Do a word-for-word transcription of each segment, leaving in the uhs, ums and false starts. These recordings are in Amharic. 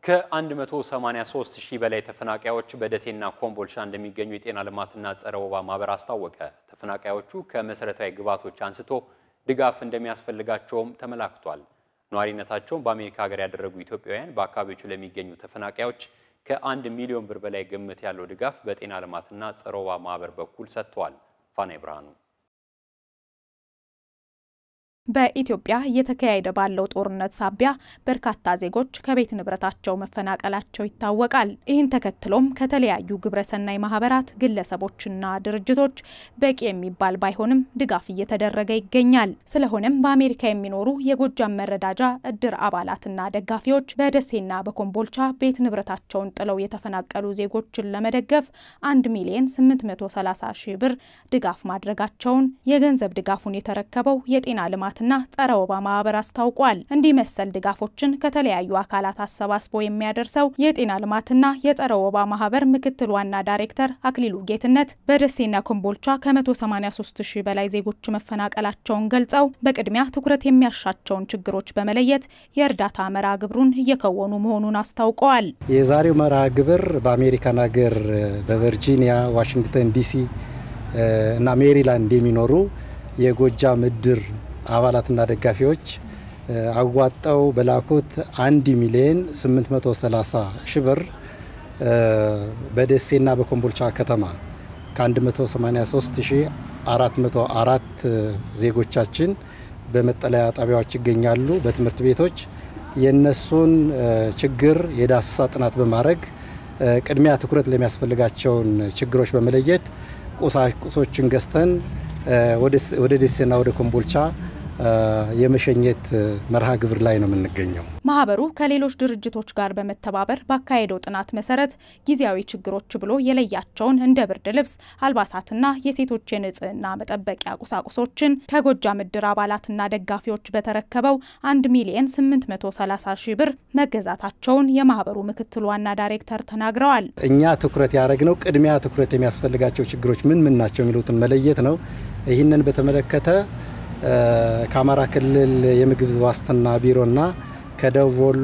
ከ183 ሺህ በላይ ተፈናቃዮች በደሴና ኮምቦልቻ እንደሚገኙ የጤና ልማትና ጸረ ወባ ማህበር አስታወቀ። ተፈናቃዮቹ ከመሰረታዊ ግብዓቶች አንስቶ ድጋፍ እንደሚያስፈልጋቸውም ተመላክቷል። ኗሪነታቸውን በአሜሪካ ሀገር ያደረጉ ኢትዮጵያውያን በአካባቢዎቹ ለሚገኙ ተፈናቃዮች ከአንድ ሚሊዮን ብር በላይ ግምት ያለው ድጋፍ በጤና ልማትና ጸረ ወባ ማህበር በኩል ሰጥቷል። ፋና ብርሃኑ በኢትዮጵያ እየተካሄደ ባለው ጦርነት ሳቢያ በርካታ ዜጎች ከቤት ንብረታቸው መፈናቀላቸው ይታወቃል። ይህን ተከትሎም ከተለያዩ ግብረሰናይ ማህበራት፣ ግለሰቦችና ድርጅቶች በቂ የሚባል ባይሆንም ድጋፍ እየተደረገ ይገኛል። ስለሆነም በአሜሪካ የሚኖሩ የጎጃም መረዳጃ እድር አባላትና ደጋፊዎች በደሴና በኮምቦልቻ ቤት ንብረታቸውን ጥለው የተፈናቀሉ ዜጎችን ለመደገፍ አንድ ሚሊዮን ስምንት መቶ ሰላሳ ሺህ ብር ድጋፍ ማድረጋቸውን የገንዘብ ድጋፉን የተረከበው የጤና ልማት እና ጸረ ወባ ማህበር አስታውቋል። እንዲህ መሰል ድጋፎችን ከተለያዩ አካላት አሰባስቦ የሚያደርሰው የጤና ልማትና የጸረ ወባ ማህበር ምክትል ዋና ዳይሬክተር አክሊሉ ጌትነት በደሴና ኮምቦልቻ ከ183 ሺህ በላይ ዜጎች መፈናቀላቸውን ገልጸው በቅድሚያ ትኩረት የሚያሻቸውን ችግሮች በመለየት የእርዳታ መርሃ ግብሩን እየከወኑ መሆኑን አስታውቀዋል። የዛሬው መርሃ ግብር በአሜሪካን ሀገር በቨርጂኒያ፣ ዋሽንግተን ዲሲ እና ሜሪላንድ የሚኖሩ የጎጃም እድር አባላትና ደጋፊዎች አዋጣው በላኩት አንድ ሚሊዮን ስምንት መቶ ሰላሳ ሺህ ብር በደሴና በኮምቦልቻ ከተማ ከ183 ሺህ አራት መቶ አራት ዜጎቻችን በመጠለያ ጣቢያዎች ይገኛሉ። በትምህርት ቤቶች የነሱን ችግር የዳሰሳ ጥናት በማድረግ ቅድሚያ ትኩረት ለሚያስፈልጋቸውን ችግሮች በመለየት ቁሳቁሶችን ገዝተን ወደ ደሴና ወደ ኮምቦልቻ የመሸኘት መርሃ ግብር ላይ ነው የምንገኘው። ማህበሩ ከሌሎች ድርጅቶች ጋር በመተባበር ባካሄደው ጥናት መሰረት ጊዜያዊ ችግሮች ብሎ የለያቸውን እንደ ብርድ ልብስ፣ አልባሳትና የሴቶች የንጽህና መጠበቂያ ቁሳቁሶችን ከጎጃም እድር አባላትና ደጋፊዎች በተረከበው አንድ ሚሊዮን ስምንት መቶ ሰላሳ ሺህ ብር መገዛታቸውን የማህበሩ ምክትል ዋና ዳይሬክተር ተናግረዋል። እኛ ትኩረት ያደረግነው ቅድሚያ ትኩረት የሚያስፈልጋቸው ችግሮች ምን ምን ናቸው የሚሉትን መለየት ነው። ይህንን በተመለከተ ከአማራ ክልል የምግብ ዋስትና ቢሮና ከደቡብ ወሎ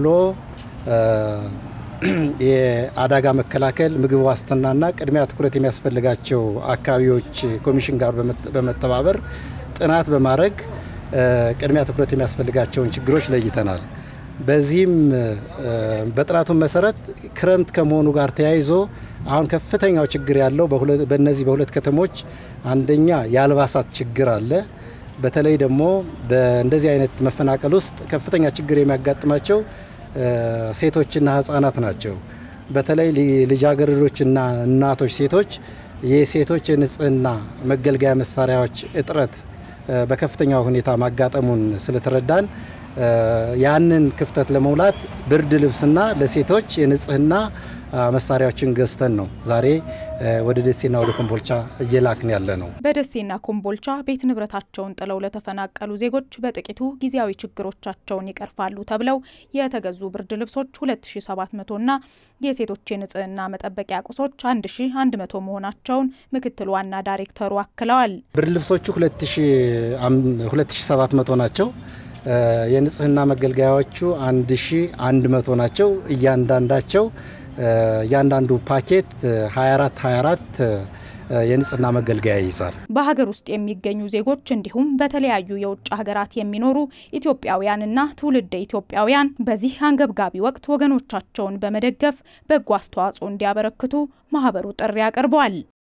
የአደጋ መከላከል ምግብ ዋስትናና ቅድሚያ ትኩረት የሚያስፈልጋቸው አካባቢዎች ኮሚሽን ጋር በመተባበር ጥናት በማድረግ ቅድሚያ ትኩረት የሚያስፈልጋቸውን ችግሮች ለይተናል። በዚህም በጥናቱ መሰረት ክረምት ከመሆኑ ጋር ተያይዞ አሁን ከፍተኛው ችግር ያለው በእነዚህ በሁለት ከተሞች አንደኛ የአልባሳት ችግር አለ። በተለይ ደግሞ በእንደዚህ አይነት መፈናቀል ውስጥ ከፍተኛ ችግር የሚያጋጥማቸው ሴቶችና ህፃናት ናቸው። በተለይ ልጃገረዶችና እናቶች ሴቶች የሴቶች የንጽህና መገልገያ መሳሪያዎች እጥረት በከፍተኛ ሁኔታ ማጋጠሙን ስለተረዳን ያንን ክፍተት ለመሙላት ብርድ ልብስና ለሴቶች የንጽህና መሳሪያዎችን ገዝተን ነው ዛሬ ወደ ደሴና ወደ ኮምቦልቻ እየላክን ያለ ነው። በደሴና ኮምቦልቻ ቤት ንብረታቸውን ጥለው ለተፈናቀሉ ዜጎች በጥቂቱ ጊዜያዊ ችግሮቻቸውን ይቀርፋሉ ተብለው የተገዙ ብርድ ልብሶች ሁለት ሺህ ሰባት መቶ እና የሴቶች የንጽህና መጠበቂያ ቁሶች አንድ ሺህ አንድ መቶ መሆናቸውን ምክትል ዋና ዳይሬክተሩ አክለዋል። ብርድ ልብሶቹ ሁለት ሺህ ሰባት መቶ ናቸው። የንጽህና መገልገያዎቹ አንድ ሺህ አንድ መቶ ናቸው። እያንዳንዳቸው ያንዳንዱ ፓኬት ሃያ አራት ሃያ አራት የንጽህና መገልገያ ይይዛል። በሀገር ውስጥ የሚገኙ ዜጎች እንዲሁም በተለያዩ የውጭ ሀገራት የሚኖሩ ኢትዮጵያውያንና ትውልደ ኢትዮጵያውያን በዚህ አንገብጋቢ ወቅት ወገኖቻቸውን በመደገፍ በጎ አስተዋጽኦ እንዲያበረክቱ ማህበሩ ጥሪ አቀርቧል።